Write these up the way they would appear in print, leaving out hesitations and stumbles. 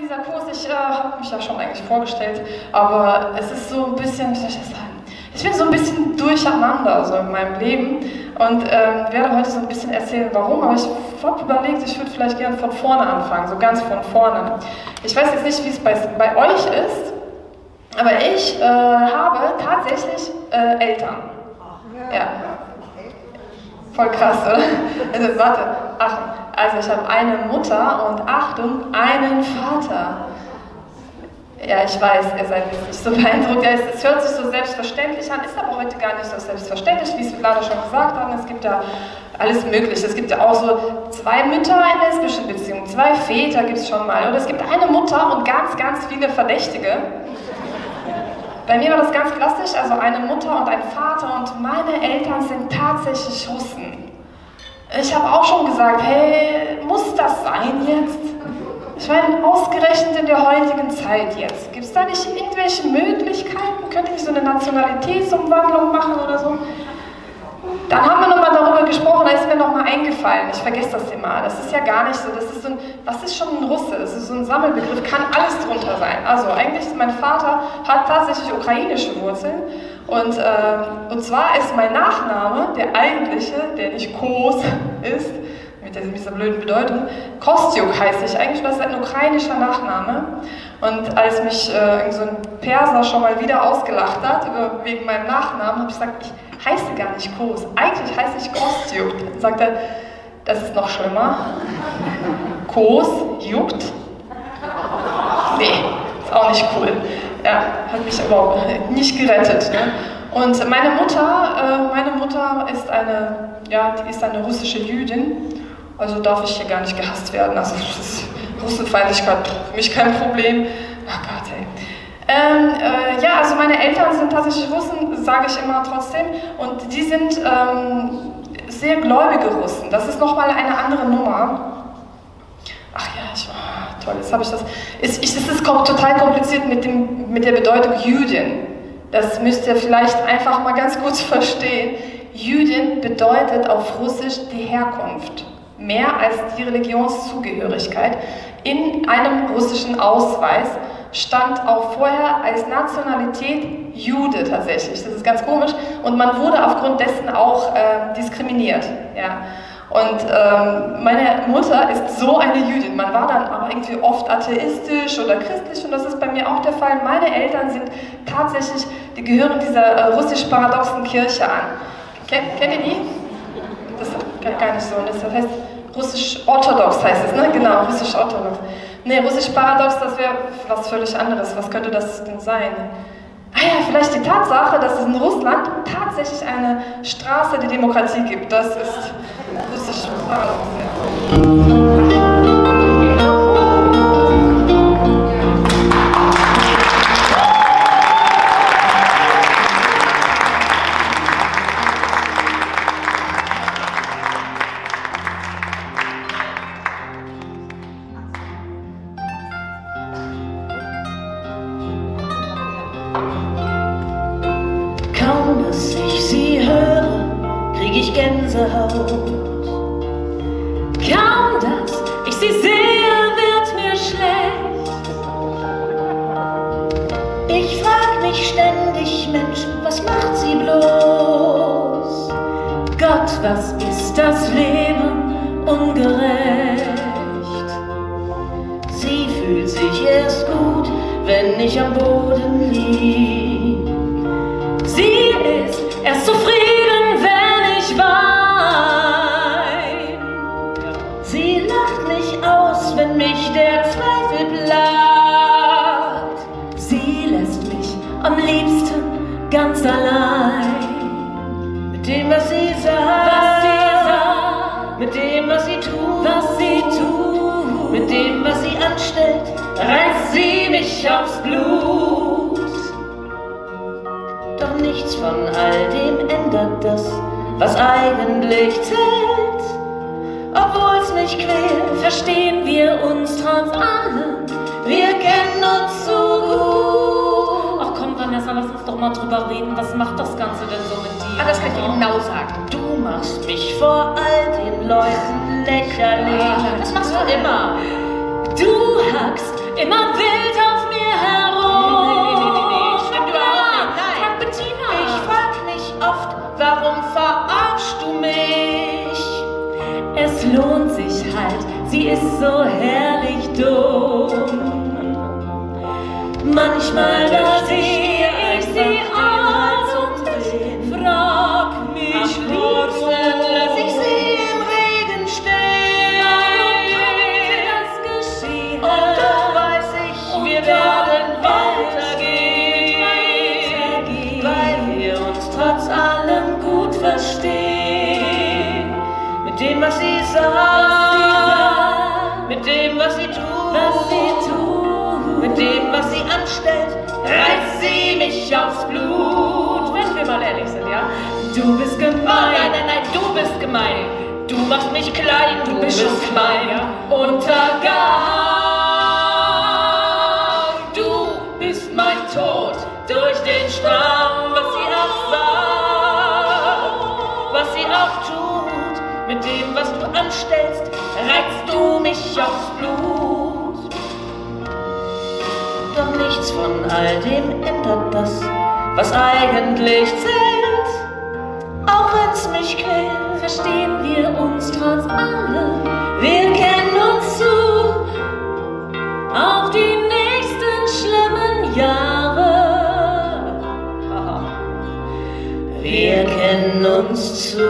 dieser Kurs, ich habe mich ja schon eigentlich vorgestellt, aber es ist so ein bisschen, wie soll ich das sagen? Ich bin so ein bisschen durcheinander so in meinem Leben und werde heute so ein bisschen erzählen, warum, aber ich habe überlegt, ich würde vielleicht gerne von vorne anfangen, so ganz von vorne. Ich weiß jetzt nicht, wie es bei euch ist, aber ich habe tatsächlich Eltern. Ja. Voll krass, oder? Also warte, Achtung. Also ich habe eine Mutter und Achtung, einen Vater. Ja, ich weiß, ihr seid jetzt nicht so beeindruckt. Ja, es hört sich so selbstverständlich an, ist aber heute gar nicht so selbstverständlich, wie es Vlada schon gesagt hat. Es gibt ja alles Mögliche. Es gibt ja auch so 2 Mütter in lesbischen Beziehungen, 2 Väter gibt es schon mal. Oder es gibt eine Mutter und ganz, ganz viele Verdächtige. Bei mir war das ganz klassisch, also eine Mutter und ein Vater und meine Eltern sind tatsächlich Russen. Ich habe auch schon gesagt, hey, muss das sein jetzt? Ich meine, ausgerechnet in der heutigen Zeit jetzt. Gibt es da nicht irgendwelche Möglichkeiten? Könnte ich so eine Nationalitätsumwandlung machen oder so? Dann haben wir nochmal darüber gesprochen, da ist mir nochmal eingefallen, ich vergesse das immer, das ist ja gar nicht so, das ist so ein, was ist schon ein Russe? Das ist so ein Sammelbegriff, kann alles drunter sein. Also eigentlich, mein Vater hat tatsächlich ukrainische Wurzeln und zwar ist mein Nachname, der eigentliche, der nicht Kos ist, mit dieser blöden Bedeutung, Kostyuk heiße ich eigentlich, das ist ein ukrainischer Nachname. Und als mich so ein Perser schon mal wieder ausgelacht hat, wegen meinem Nachnamen, habe ich gesagt, ich heiße gar nicht Kos, eigentlich heiße ich Kostyuk. Dann sagt er, das ist noch schlimmer. Kos juckt. Nee, ist auch nicht cool. Ja, hat mich aber nicht gerettet. Ne? Und meine Mutter ist die ist eine russische Jüdin. Also darf ich hier gar nicht gehasst werden. Also Russenfeindlichkeit für mich kein Problem. Oh Gott, ey. Ja, also meine Eltern sind tatsächlich Russen, sage ich immer trotzdem. Und die sind sehr gläubige Russen. Das ist nochmal eine andere Nummer. Ach ja, toll, jetzt habe ich das. Es ist total kompliziert mit der Bedeutung Jüdin. Das müsst ihr vielleicht einfach mal ganz kurz verstehen. Jüdin bedeutet auf Russisch die Herkunft. Mehr als die Religionszugehörigkeit. In einem russischen Ausweis stand auch vorher als Nationalität Jude tatsächlich. Das ist ganz komisch. Und man wurde aufgrund dessen auch diskriminiert. Ja. Und meine Mutter ist so eine Jüdin. Man war dann aber irgendwie oft atheistisch oder christlich und das ist bei mir auch der Fall. Meine Eltern sind tatsächlich, die gehören dieser russisch-paradoxen Kirche an. Kennt ihr die? Das ist gar nicht so. Das heißt, russisch-orthodox heißt es, ne? Genau, russisch-orthodox. Ne, russisch-paradox, das wäre was völlig anderes. Was könnte das denn sein? Ah ja, vielleicht die Tatsache, dass es in Russland tatsächlich eine Straße der Demokratie gibt. Das ist russisch-paradox. Kaum, dass ich sie höre, krieg ich Gänsehaut. Kaum, dass ich sie sehe, wird mir schlecht. Ich frag mich ständig, Mensch, was macht sie bloß? Gott, was ist das Leben ungerecht? Sie fühlt sich erst gut, wenn ich am Boden lieg. Sie ist erst zufrieden, wenn ich wein. Sie lacht mich aus, wenn mich der Zweifel plagt. Sie lässt mich am liebsten ganz allein. Mit dem, was sie sagt, mit dem, was sie tut, mit dem, was sie anstellt, reißt sie mich aufs Blut. Doch nichts von all dem ändert das, was eigentlich zählt. Obwohl's mich quält, verstehen wir uns trotz allem. Wir kennen uns so gut. Ach komm, Vanessa, lass uns doch mal drüber reden. Was macht das Ganze denn so mit dir? Ah, das kann ich dir genau sagen. Du machst mich vor all den Leuten lächerlich. Das machst du immer. Du hackst immer Manchmal da sehe ich sie an und frag mich, warum lass ich sie im Regen stehen? Warum konnte das geschehen? Und doch weiß ich, wir werden weitergehen, weil wir uns trotz allem gut verstehen. Mit dem, was sie sagt, mit dem, was sie tut, mit dem, was sie anstellt, reißt sie mich aufs Blut. Wenn wir mal ehrlich sind, ja? Du bist gemein. Oh, nein, du bist gemein. Du machst mich klein, du bist mein Untergang. Du bist mein Tod durch den Stamm, was sie auch sagt, was sie auch tut. Mit dem, was du anstellst, reizt du mich aufs Blut. Doch nichts von all dem ändert das, was eigentlich zählt. Auch wenn's mich quält, verstehen wir uns trotz allem. Wir kennen uns zu auf die nächsten schlimmen Jahre. Wir kennen uns zu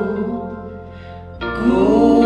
gut.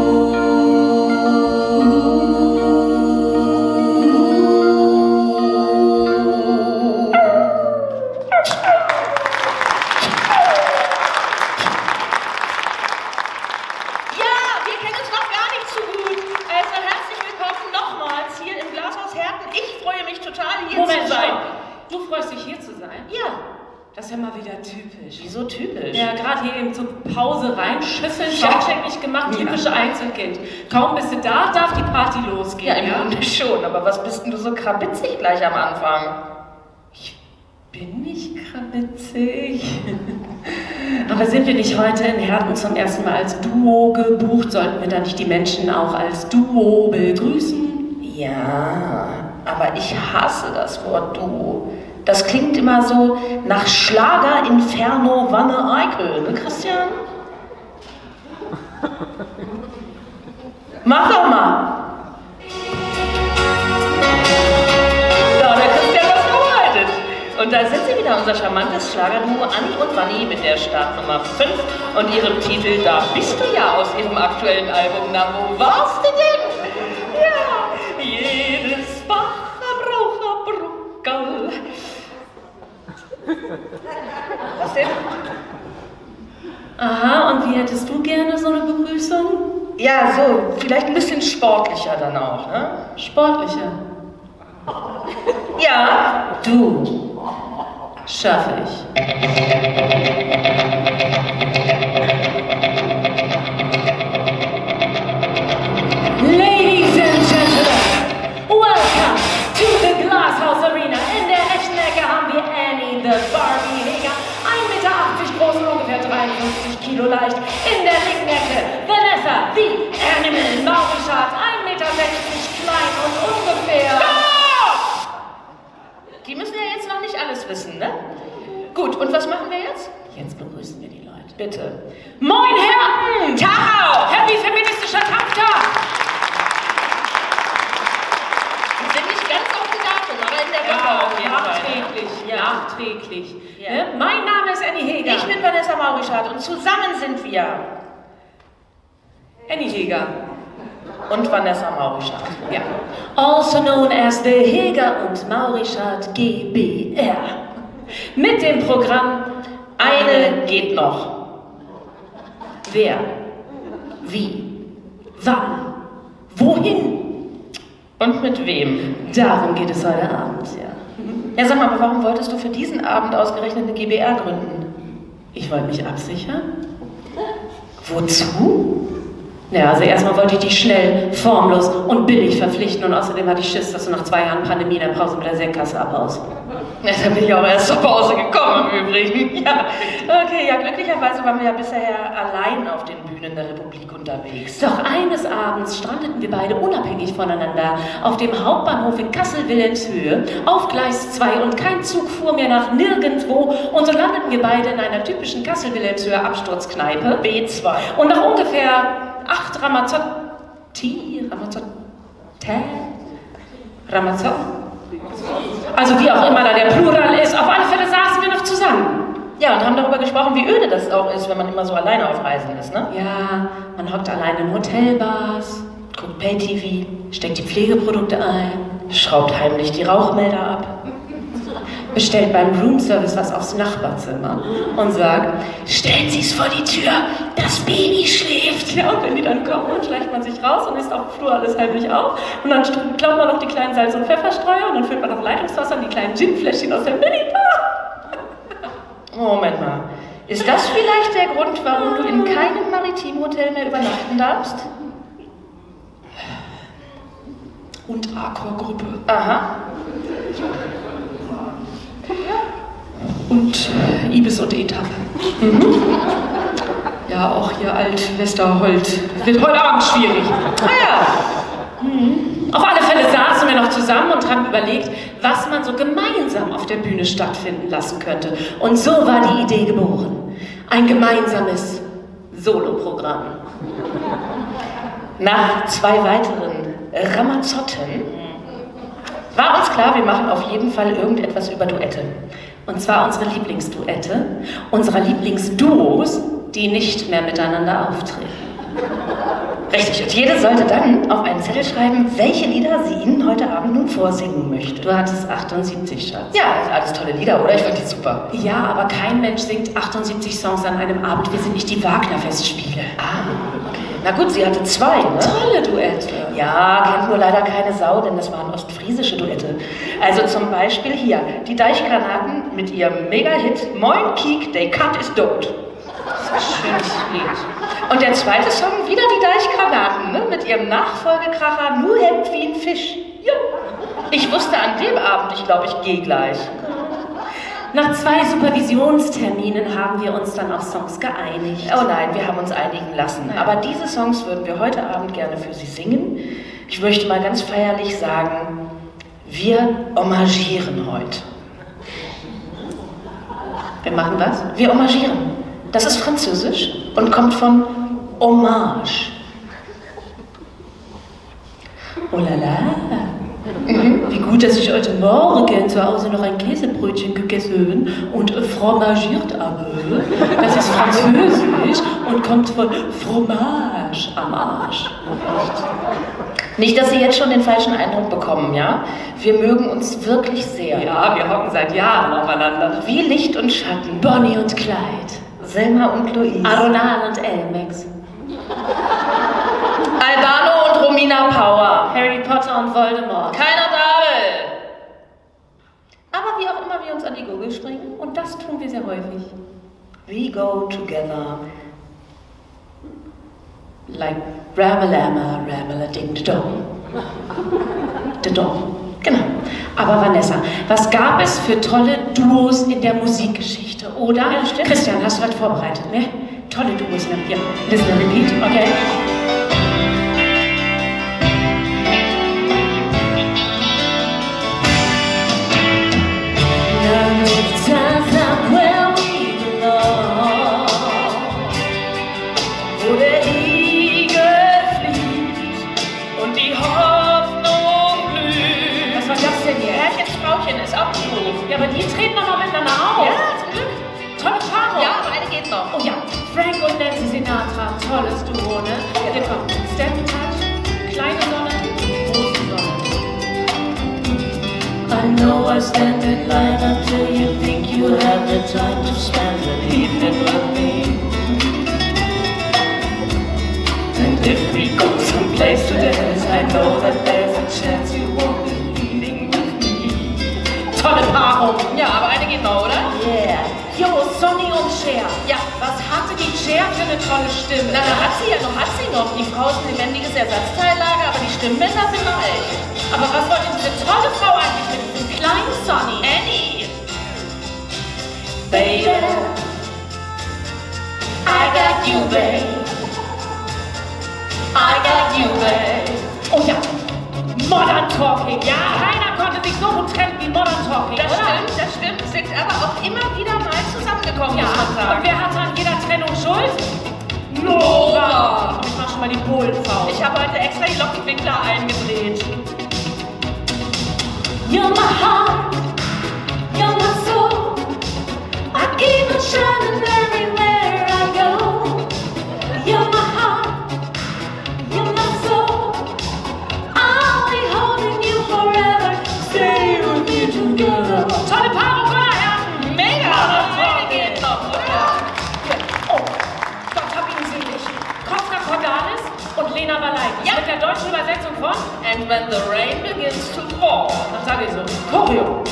Das ist ja mal wieder typisch. Wieso typisch? Ja, gerade hier eben zur Pause reinschüsseln, Soundcheck gemacht, typische Einzelkind. Kaum bist du da, darf die Party losgehen. Ja, im Grunde schon, aber was bist denn du so krabitzig gleich am Anfang? Ich bin nicht krabitzig. Aber sind wir nicht heute in Herten zum ersten Mal als Duo gebucht? Sollten wir da nicht die Menschen auch als Duo begrüßen? Ja, aber ich hasse das Wort Duo. Das klingt immer so nach Schlager Inferno Wanne Eickel, ne Christian? Mach doch mal! Da, der Christian was vorbereitet. Und da sind sie wieder, unser charmantes Schlagerduo Anni und Wanni mit der Startnummer 5 und ihrem Titel Da bist du ja aus ihrem aktuellen Album. Na, wo warst du denn? Ja, jedes Bacher braucht ein Bruckerl. Was denn? Aha, und wie hättest du gerne so eine Begrüßung? Ja, so, vielleicht ein bisschen sportlicher dann auch, ne? Sportlicher? Ja. Du. Schaffe ich. Ladies and Gentlemen, welcome to the Glasshouse Arena. In der rechten Ecke haben wir Annie the Barbie Heger, 1,80 Meter groß und ungefähr 53 Kilo leicht. In der linken Ecke Vanessa the Animal Maurichat, 1,60 Meter klein und ungefähr... Stop! Die müssen ja jetzt noch nicht alles wissen, ne? Gut, und was machen wir jetzt? Jetzt begrüßen wir die Leute. Bitte. Moin Herren! Tag! Happy feministischer Kampftag! Wir sind nicht ganz auf dem Datum, aber in der Woche auf jeden Fall. Nachträglich, Ja. nachträglich. Ja. Ne? Mein Name ist Annie Heger. Ich bin Vanessa Maurichat und zusammen sind wir Annie Heger. und Vanessa Maurichat. Ja. Also known as the Heger und Maurichat GbR. Mit dem Programm Eine geht noch. Wer, wie, wann, wohin. Und mit wem? Darum geht es heute Abend, ja. Ja, sag mal, aber warum wolltest du für diesen Abend ausgerechnet eine GbR gründen? Ich wollte mich absichern. Wozu? Ja, also erstmal wollte ich dich schnell, formlos und billig verpflichten und außerdem hatte ich Schiss, dass du nach 2 Jahren Pandemie in der Pause mit der Senkkasse abhaust. Ja, da bin ich auch erst zur Pause gekommen im Übrigen. Ja. Okay, ja, glücklicherweise waren wir ja bisher allein auf den Bühnen der Republik unterwegs. Doch eines Abends strandeten wir beide unabhängig voneinander auf dem Hauptbahnhof in Kassel-Wilhelmshöhe auf Gleis 2 und kein Zug fuhr mehr nach nirgendwo und so landeten wir beide in einer typischen Kassel-Wilhelmshöhe Absturzkneipe B2. und nach ungefähr 8 Also wie auch immer da der Plural ist, auf alle Fälle saßen wir noch zusammen. Ja, und haben darüber gesprochen, wie öde das auch ist, wenn man immer so alleine auf Reisen ist, ne? Ja, man hockt alleine in Hotelbars, guckt Pay-TV, steckt die Pflegeprodukte ein, Schraubt heimlich die Rauchmelder ab. bestellt beim Roomservice was aufs Nachbarzimmer und sagt, stellen Sie es vor die Tür, das Baby schläft. Ja, und wenn die dann kommen, dann schleicht man sich raus und isst auf dem Flur alles heimlich auf. Und dann klaut man noch die kleinen Salz- und Pfefferstreuer und dann füllt man noch Leitungswasser in die kleinen Ginfläschchen aus der Minibar. Moment mal. Ist das vielleicht der Grund, warum du in keinem Maritimhotel mehr übernachten darfst? Und Accor-Gruppe. Aha. Und Ibis und Etappe. Ja, auch hier Alt-Westerholt. Wird heute Abend schwierig. Ah ja. Auf alle Fälle saßen wir noch zusammen und haben überlegt, was man so gemeinsam auf der Bühne stattfinden lassen könnte. Und so war die Idee geboren. Ein gemeinsames Soloprogramm. Nach 2 weiteren Ramazzotten war uns klar, wir machen auf jeden Fall irgendetwas über Duette. Und zwar unsere Lieblingsduette, unserer Lieblingsduos, die nicht mehr miteinander auftreten. Richtig, und jede sollte dann auf einen Zettel schreiben, welche Lieder sie Ihnen heute Abend nun vorsingen möchte. Du hattest 78, Schatz. Ja, das sind alles tolle Lieder, oder? Ich fand die super. Ja, aber kein Mensch singt 78 Songs an einem Abend. Wir sind nicht die Wagner-Festspiele. Ah, okay. Na gut, sie hatte 2, ne? Tolle Duette. Ja, kennt nur leider keine Sau, denn das waren ostfriesische Duette. Also zum Beispiel hier, die Deichgranaten mit ihrem Mega-Hit Moin Kiek, de Kat ist tot. Schönes Lied. Und der zweite Song, wieder die Deichgranaten, ne? Mit ihrem Nachfolgekracher Nur hemmt wie ein Fisch. Jo. Ich wusste an dem Abend, ich glaube, ich gehe gleich. Nach 2 Supervisionsterminen haben wir uns dann auf Songs geeinigt. Oh nein, wir haben uns einigen lassen. Aber diese Songs würden wir heute Abend gerne für Sie singen. Ich möchte mal ganz feierlich sagen, wir homagieren heute. Wir machen was? Wir homagieren. Das ist französisch und kommt von Hommage. Oh la la. Wie gut, dass ich heute Morgen zu Hause noch ein Käsebrötchen gegessen und fromagiert habe. Das ist französisch und kommt von Fromage am Arsch. Nicht, dass Sie jetzt schon den falschen Eindruck bekommen, ja? Wir mögen uns wirklich sehr. Ja, wir hocken seit Jahren aufeinander. Wie Licht und Schatten. Bonnie und Clyde. Selma und Louise. Aronal und Elmex. Albano und Romina Power. Harry Potter und Voldemort. Keiner Dabel. Aber wie auch immer wir uns an die Gurgel springen, Und das tun wir sehr häufig. we go together. Like Ramalama, Ramala-Ding-Dong. Dong. Genau. Aber Vanessa, was gab es für tolle Duos in der Musikgeschichte, oder? Ja, stimmt. Christian, hast du was vorbereitet, ne? Tolle Duos, ne? Hier, listen and repeat, okay? Ist auch gut. Ja, aber die treten doch noch miteinander auf. Ja, zum Glück. Tolle Paarung. Ja, aber eine geht noch. Oh ja, Frank und Nancy Sinatra, tolles Duo, ne? Hier kommt Step Touch, kleine Sonne, große Sonne. I know I stand in line until you think you have the time to spend an evening with me. And if we go someplace to dance, I know that there's a chance you won't be leaving with me. Tolle Paarung. Ja, aber eine geht noch, oder? Yeah. Jo, Sonny und Cher. Ja. Was hatte die Cher für eine tolle Stimme? Na, hat sie noch. Die Frau ist ein lebendiges Ersatzteillager, aber die Stimmbänder sind alt. Aber was war denn für eine tolle Frau eigentlich mit diesem kleinen Sonny? Annie. Baby, I got you, babe. I got you, babe. Oh ja, Modern Talking. Ja, keiner konnte sich so gut trennen wie Modern Talking, Das oder? stimmt. Sind aber auch immer wieder mal zusammengekommen, Ja, muss man und sagen. wer hatte an jeder Trennung Schuld? Nora. Ich mach schon mal die Polenfaust. Ich habe heute extra die Lockenwickler eingedreht. You're my heart, you're my soul. I keep on shining everywhere I go. You're my heart, you're my soul. I'll be holding you forever. Stay with me together. Tolle Paarung, oder? Ja, mega! Meine geht noch, oder? Oh, Gott hab ihn selig. Kostka Cordalis und Lena Valaitis. Ja. Mit der deutschen Übersetzung von And when the rain begins to fall. Dann sag ich so, Choreo.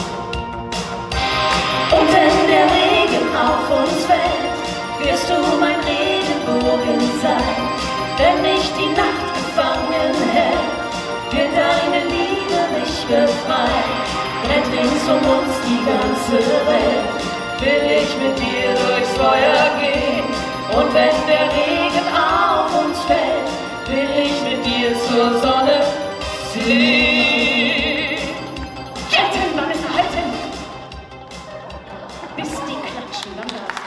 Und wenn der Regen auf uns fällt, wirst du mein Regenbogen sein. Wenn mich die Nacht gefangen hält, wird deine Liebe mich befreien. Brennt rings um uns die ganze Welt, will ich mit dir durchs Feuer gehen. Und wenn der Regen auf uns fällt, will ich mit dir zur Sonne ziehen. Halten, Vanessa, halten! Bis die klatschen, dann war's.